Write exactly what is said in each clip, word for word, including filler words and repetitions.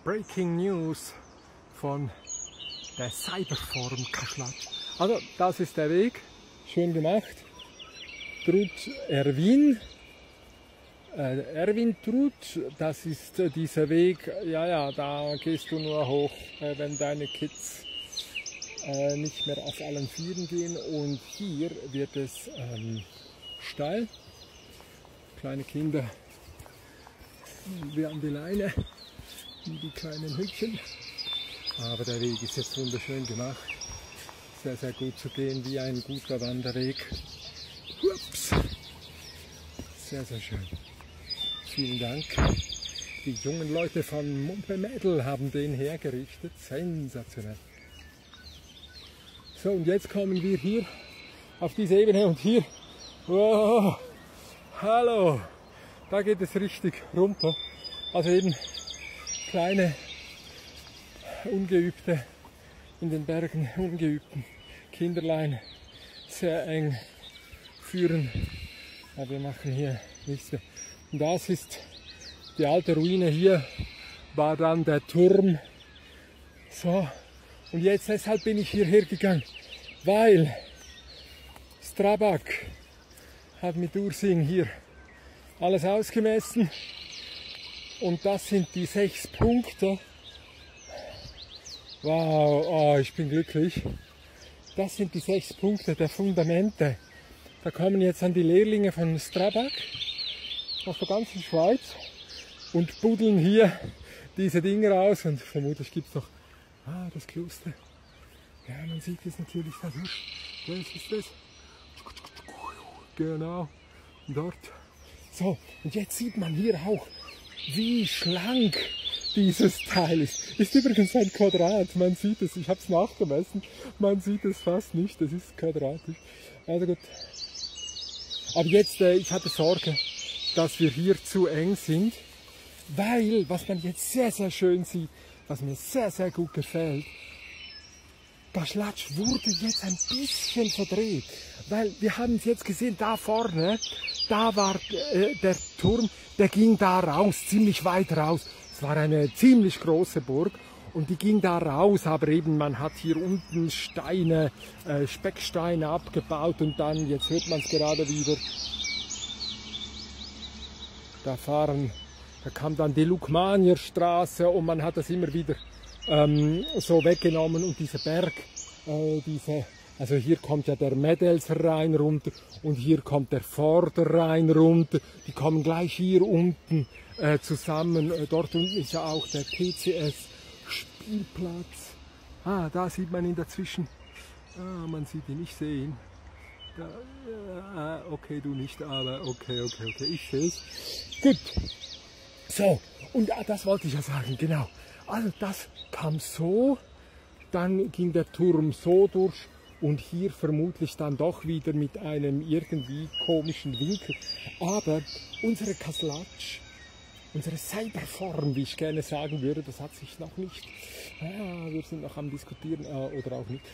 Breaking News von der Cyberforum Kaschlatsch. Also, das ist der Weg. Schön gemacht. Trud Erwin. Äh, Erwin Trud, das ist äh, dieser Weg. Ja, ja, da gehst du nur hoch, äh, wenn deine Kids äh, nicht mehr auf allen Vieren gehen. Und hier wird es ähm, steil. Kleine Kinder wie an die Leine, wie die kleinen Hündchen. Aber der Weg ist jetzt wunderschön gemacht. Sehr, sehr gut zu gehen, wie ein guter Wanderweg. Ups. Sehr, sehr schön. Vielen Dank. Die jungen Leute von Mumpe Mädel haben den hergerichtet. Sensationell. So, und jetzt kommen wir hier auf diese Ebene und hier. Wow, hallo. Da geht es richtig runter. Also eben kleine, ungeübte, in den Bergen ungeübten Kinderlein, sehr eng führen. Aber wir machen hier nichts mehr. Und das ist die alte Ruine. Hier war dann der Turm. So, und jetzt deshalb bin ich hierher gegangen, weil Strabag hat mit Ursing hier alles ausgemessen. Und das sind die sechs Punkte. Wow, oh, ich bin glücklich. Das sind die sechs Punkte der Fundamente. Da kommen jetzt dann die Lehrlinge von Strabag aus der ganzen Schweiz und buddeln hier diese Dinge aus. Und vermutlich gibt es noch ah, das Kloster. Ja, man sieht es natürlich da durch. Das ist es. Genau, dort. So, und jetzt sieht man hier auch, wie schlank dieses Teil ist. Ist übrigens ein Quadrat, man sieht es, ich habe es nachgemessen, man sieht es fast nicht, das ist quadratisch. Also gut. Aber jetzt, äh, ich hatte Sorge, dass wir hier zu eng sind, weil, was man jetzt sehr, sehr schön sieht, was mir sehr, sehr gut gefällt, Kaschlatsch wurde jetzt ein bisschen verdreht, weil wir haben es jetzt gesehen, da vorne, da war äh, der Turm, der ging da raus, ziemlich weit raus. Es war eine ziemlich große Burg und die ging da raus, aber eben man hat hier unten Steine, äh, Specksteine abgebaut und dann, jetzt hört man es gerade wieder, da fahren, da kam dann die Lukmanierstraße und man hat das immer wieder ähm, so weggenommen und dieser Berg, äh, diese, also hier kommt ja der Mädelsrhein runter und hier kommt der Vorderrhein runter, die kommen gleich hier unten äh, zusammen, äh, dort unten ist ja auch der T C S Spielplatz, ah, da sieht man ihn dazwischen, ah, man sieht ihn, ich sehe ihn, da, äh, okay, du nicht, aber okay, okay, okay, ich sehe es, gut, so, und ah, das wollte ich ja sagen, genau. Also das kam so, dann ging der Turm so durch und hier vermutlich dann doch wieder mit einem irgendwie komischen Winkel. Aber unsere Kaschlatsch, unsere Cyberform, wie ich gerne sagen würde, das hat sich noch nicht, ah, wir sind noch am Diskutieren, äh, oder auch nicht,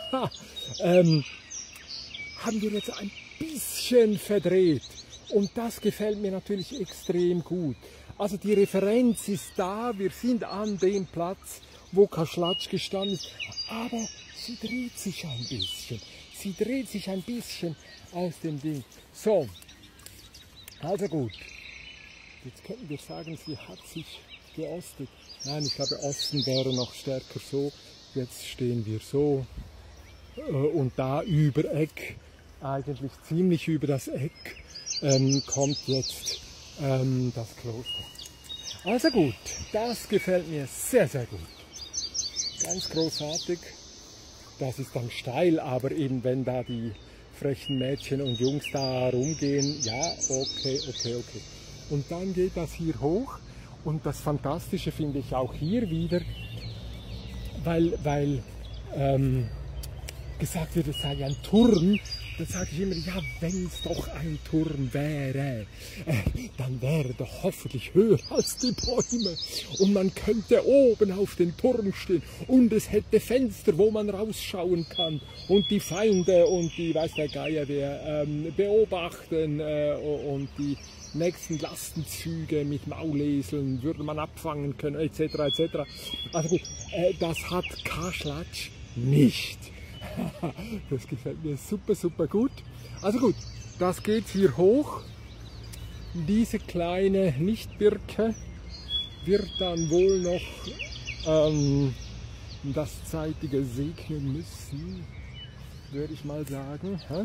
ähm, haben wir jetzt ein bisschen verdreht. Und das gefällt mir natürlich extrem gut. Also die Referenz ist da, wir sind an dem Platz, wo Kaschlatsch gestanden ist, aber sie dreht sich ein bisschen. Sie dreht sich ein bisschen aus dem Ding. So, also gut. Jetzt könnten wir sagen, sie hat sich geostet. Nein, ich glaube, Osten wäre noch stärker so. Jetzt stehen wir so. Und da über Eck, eigentlich ziemlich über das Eck, ähm, kommt jetzt ähm, das Kloster. Also gut, das gefällt mir sehr, sehr gut. Ganz großartig. Das ist dann steil, aber eben wenn da die frechen Mädchen und Jungs da rumgehen, ja, okay, okay, okay. Und dann geht das hier hoch und das Fantastische finde ich auch hier wieder, weil, weil ähm, gesagt wird, es sei ein Turm. Dann sage ich immer, ja, wenn es doch ein Turm wäre, äh, dann wäre doch hoffentlich höher als die Bäume. Und man könnte oben auf den Turm stehen und es hätte Fenster, wo man rausschauen kann. Und die Feinde und die, weiß der Geier wer, ähm, beobachten äh, und die nächsten Lastenzüge mit Mauleseln würde man abfangen können, et cetera et cetera. Also gut, äh, das hat Kaschlatsch nicht. Das gefällt mir super, super gut. Also gut, das geht hier hoch. Diese kleine Nichtbirke wird dann wohl noch ähm, das Zeitige segnen müssen, würde ich mal sagen. Hä?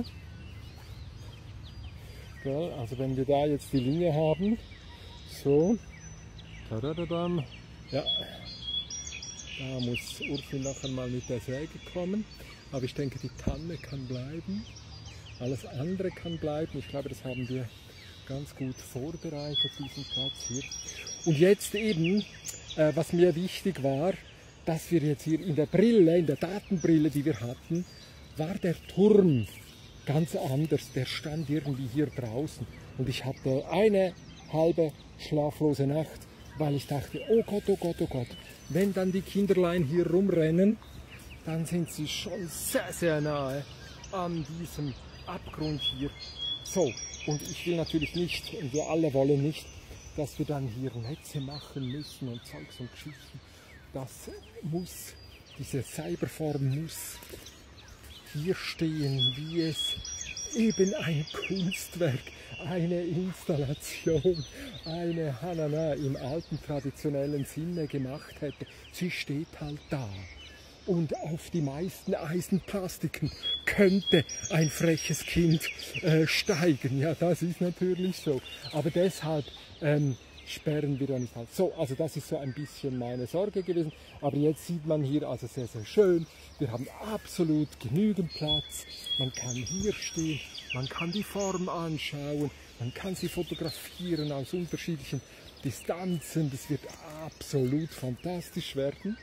Ja, also wenn wir da jetzt die Linie haben, so, da, da, da, da, ja, da muss Ursi noch einmal mit der Säge kommen, aber ich denke, die Tanne kann bleiben, alles andere kann bleiben. Ich glaube, das haben wir ganz gut vorbereitet, diesen Platz hier. Und jetzt eben, äh, was mir wichtig war, dass wir jetzt hier in der Brille, in der Datenbrille, die wir hatten, war der Turm ganz anders. Der stand irgendwie hier draußen. Und ich hatte eine halbe schlaflose Nacht, weil ich dachte, oh Gott, oh Gott, oh Gott, wenn dann die Kinderlein hier rumrennen, dann sind sie schon sehr, sehr nahe an diesem Abgrund hier. So, und ich will natürlich nicht, und wir alle wollen nicht, dass wir dann hier Netze machen müssen und Zeugs und Geschichten. Das muss, diese Cyberform muss hier stehen, wie es eben ein Kunstwerk, eine Installation, eine Hanana im alten traditionellen Sinne gemacht hätte. Sie steht halt da. Und auf die meisten Eisenplastiken könnte ein freches Kind äh, steigen. Ja, das ist natürlich so. Aber deshalb ähm, sperren wir da nicht halt. So, also das ist so ein bisschen meine Sorge gewesen. Aber jetzt sieht man hier also sehr, sehr schön. Wir haben absolut genügend Platz. Man kann hier stehen, man kann die Form anschauen, man kann sie fotografieren aus unterschiedlichen Distanzen. Das wird absolut fantastisch werden.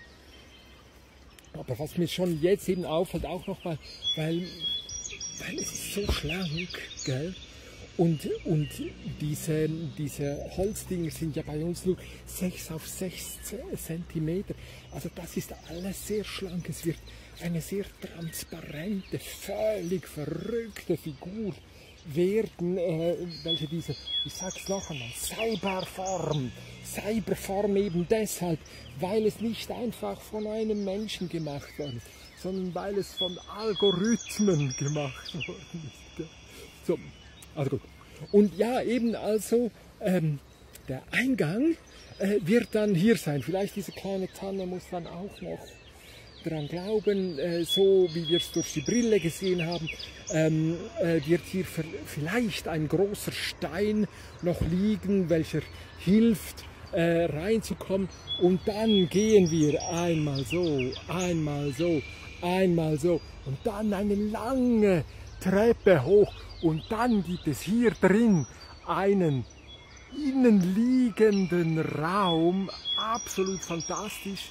Aber was mir schon jetzt eben auffällt, auch nochmal, weil, weil es ist so schlank, gell? Und, und diese, diese Holzdinger sind ja bei uns nur sechs auf sechs Zentimeter. Also das ist alles sehr schlank. Es wird eine sehr transparente, völlig verrückte Figur werden, äh, welche diese, ich sag's noch einmal, Cyberform, Cyberform eben deshalb, weil es nicht einfach von einem Menschen gemacht worden ist, sondern weil es von Algorithmen gemacht worden ist. So, also gut. Und ja, eben also, ähm, der Eingang äh, wird dann hier sein. Vielleicht diese kleine Tanne muss dann auch noch daran glauben, äh, so wie wir es durch die Brille gesehen haben, ähm, äh, wird hier vielleicht ein großer Stein noch liegen, welcher hilft, äh, reinzukommen. Und dann gehen wir einmal so, einmal so, einmal so und dann eine lange Treppe hoch. Und dann gibt es hier drin einen innenliegenden Raum, absolut fantastisch.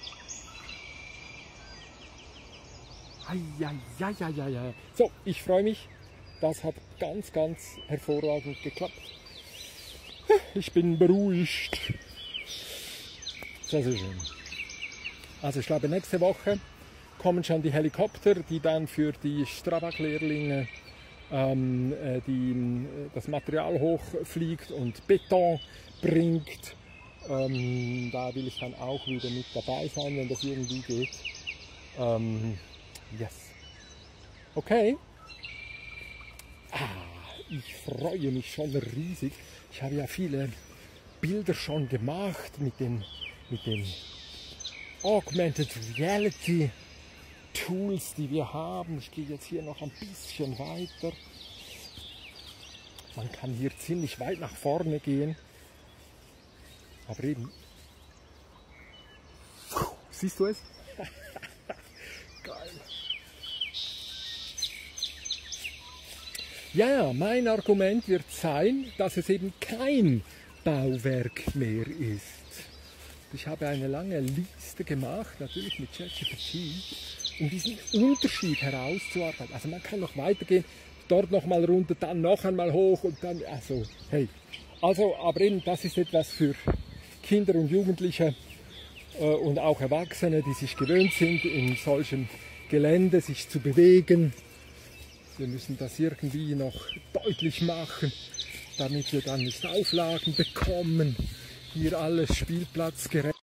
Eieieiei. So, ich freue mich. Das hat ganz, ganz hervorragend geklappt. Ich bin beruhigt. Sehr, sehr schön. Also ich glaube, nächste Woche kommen schon die Helikopter, die dann für die Strabag-Lehrlinge ähm, die, das Material hochfliegt und Beton bringt. Ähm, da will ich dann auch wieder mit dabei sein, wenn das irgendwie geht. Ähm, yes. Okay. Ah, ich freue mich schon riesig. Ich habe ja viele Bilder schon gemacht mit den, mit den Augmented Reality Tools, die wir haben. Ich gehe jetzt hier noch ein bisschen weiter. Man kann hier ziemlich weit nach vorne gehen. Aber eben, siehst du es? Geil. Ja, mein Argument wird sein, dass es eben kein Bauwerk mehr ist. Ich habe eine lange Liste gemacht, natürlich mit ChatGPT, um diesen Unterschied herauszuarbeiten. Also man kann noch weitergehen, dort noch mal runter, dann noch einmal hoch und dann, also, hey. Also, aber eben, das ist etwas für Kinder und Jugendliche äh, und auch Erwachsene, die sich gewöhnt sind, in solchem Gelände sich zu bewegen. Wir müssen das irgendwie noch deutlich machen, damit wir dann nicht Auflagen bekommen. Hier alles spielplatzgerecht.